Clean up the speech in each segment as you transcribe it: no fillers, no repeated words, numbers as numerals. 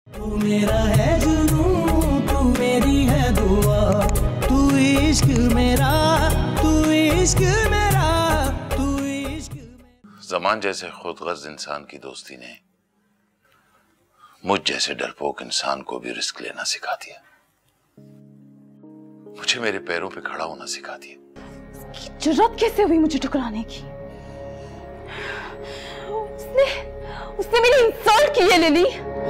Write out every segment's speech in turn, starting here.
तू मेरा है जुनून, तू मेरी है दुआ, तू इश्क मेरा, तू इश्क मेरा, तू इश्क मेरा। ज़मान जैसे खुदगर्ज इंसान की दोस्ती ने मुझ जैसे डरपोक इंसान को भी रिस्क लेना सिखा दिया। मुझे मेरे पैरों पे खड़ा होना सिखा दिया। उसकी जुर्रत कैसे हुई मुझे ठुकराने की? उसने मेरी इंसल्ट की है लिली।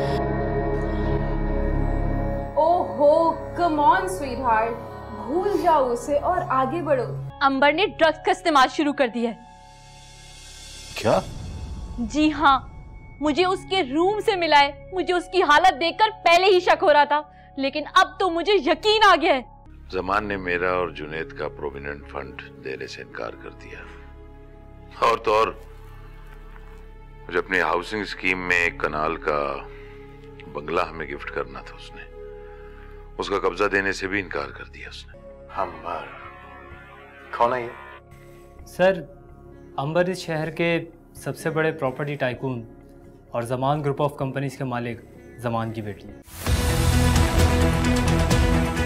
ओहो, कम ऑन स्वीटहार्ट, भूल जाओ उसे और आगे बढ़ो। अंबर ने ड्रग्स का इस्तेमाल शुरू कर दिया है। क्या? जी हाँ, मुझे उसके रूम से मिला है। मुझे उसकी हालत देखकर पहले ही शक हो रहा था, लेकिन अब तो मुझे यकीन आ गया है। ज़मान ने मेरा और जुनैद का प्रोविडेंट फंड देने से इनकार कर दिया, और तो और मुझे अपनी हाउसिंग स्कीम में एक कनाल का बंगला हमें गिफ्ट करना था, उसका कब्जा देने से भी इनकार कर दिया उसने। अंबर कौन है ये? सर, अंबर इस शहर के सबसे बड़े प्रॉपर्टी टाइकून और ज़मान ग्रुप ऑफ कंपनीज के मालिक ज़मान की बेटी है।